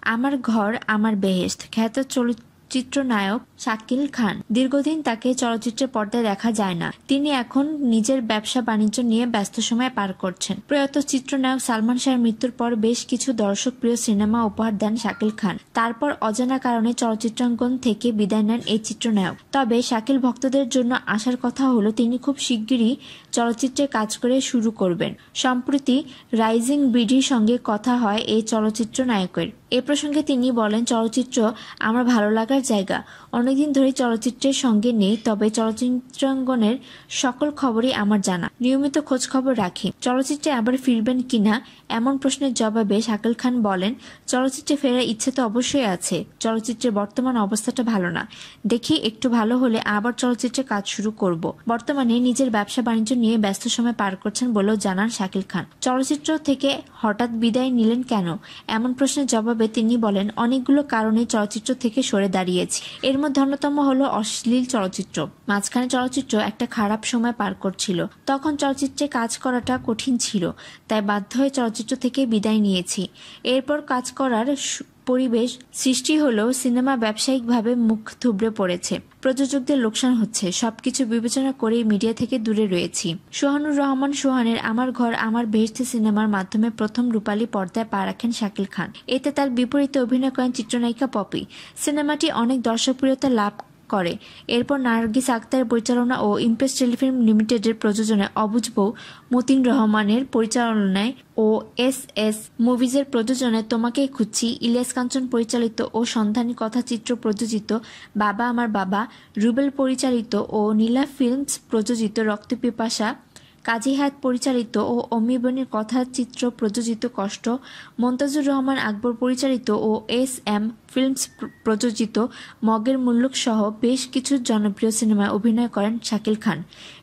আমার ঘর আমার বেহেশত খ্যাত চিত্রনায়ক শাকিল খান। দীর্ঘদিন তাকে চলচ্চিত্রের পর্দায় দেখা যায় না। তিনি এখন নিজের ব্যবসা বাণিজ্য নিয়ে ব্যস্ত সময় পার করছেন। প্রয়াত চিত্রনায়ক সালমান শাহের মৃত্যুর পর বেশ কিছু দর্শক প্রিয় সিনেমা উপহার দেন শাকিল খান। তারপর অজানা কারণে চলচ্চিত্রাঙ্গন থেকে বিদায় নেন এই চিত্রনায়ক। তবে শাকিল ভক্তদের জন্য আসার কথা হলো তিনি খুব শিগগিরই চলচ্চিত্রে কাজ করে শুরু করবেন। সম্প্রতি রাইজিং বিডির সঙ্গে কথা হয় এই চলচ্চিত্র নায়কের। এ প্রসঙ্গে তিনি বলেন, চলচ্চিত্র আমার ভালো লাগার জায়গা। অনেকদিন ধরে চলচ্চিত্রের সঙ্গে নেই, তবে চলচ্চিত্রাঙ্গনের সকল খবরই আমার জানা। নিয়মিত খোঁজ খবর রাখি। চলচ্চিত্রে আবার ফিরবেন কিনা এমন প্রশ্নের জবাবে শাকিল খান বলেন, চলচ্চিত্রে ফেরার ইচ্ছে তো অবশ্যই আছে। চলচ্চিত্রের বর্তমান অবস্থাটা ভালো না। দেখি একটু ভালো হলে আবার চলচ্চিত্রে কাজ শুরু করব। বর্তমানে নিজের ব্যবসা বাণিজ্য নিয়ে ব্যস্ত সময় পার করছেন বলেও জানান শাকিল খান। চলচ্চিত্র থেকে হঠাৎ বিদায় নিলেন কেন এমন প্রশ্নের জবাবে তিনি বলেন, অনেকগুলো কারণে চলচ্চিত্র থেকে সরে দাঁড়িয়েছি। এর মধ্যে অন্যতম হলো অশ্লীল চলচ্চিত্র। মাঝখানে চলচ্চিত্র একটা খারাপ সময় পার করছিল। তখন চলচ্চিত্রে কাজ করাটা কঠিন ছিল, তাই বাধ্য হয়ে চলচ্চিত্র থেকে বিদায় নিয়েছি। এরপর কাজ করার পরিবেশ সৃষ্টি হলেও সিনেমা ব্যবসায়িকভাবে মুখ থুবড়ে পড়েছে। প্রযোজকদের লোকসান হচ্ছে। সবকিছু বিবেচনা করেই মিডিয়া থেকে দূরে রয়েছি। সোহানুর রহমান সোহানের আমার ঘর আমার বেহেশত সিনেমার মাধ্যমে প্রথম রূপালী পর্দায় পা রাখেন শাকিল খান। এতে তার বিপরীতে অভিনয় করেন চিত্রনায়িকা পপি। সিনেমাটি অনেক দর্শকপ্রিয়তা লাভ করে। এরপর নার্গিস আক্তারের পরিচালনা ও ইমপ্রেস টেলিফিল্ম লিমিটেডের প্রযোজনায় অবুঝ বউ মতিন রহমানের পরিচালনায় ও এস মুভিজের প্রযোজনায় তোমাকেই খুঁজছি, ইলিয়াস কাঞ্চন পরিচালিত ও সন্ধানী কথাচিত্র প্রযোজিত বাবা আমার বাবা, রুবেল পরিচালিত ও নীলা ফিল্মস প্রযোজিত রক্তপিপাসা, কাজী হায়াত পরিচালিত ও অমিবনের কথাচিত্র প্রযোজিত কষ্ট, মন্তাজুর রহমান আকবর পরিচালিত ও এস.এম. ফিল্মস প্রযোজিত মগের মুল্লুক সহ বেশ কিছু জনপ্রিয় সিনেমায় অভিনয় করেন শাকিল খান।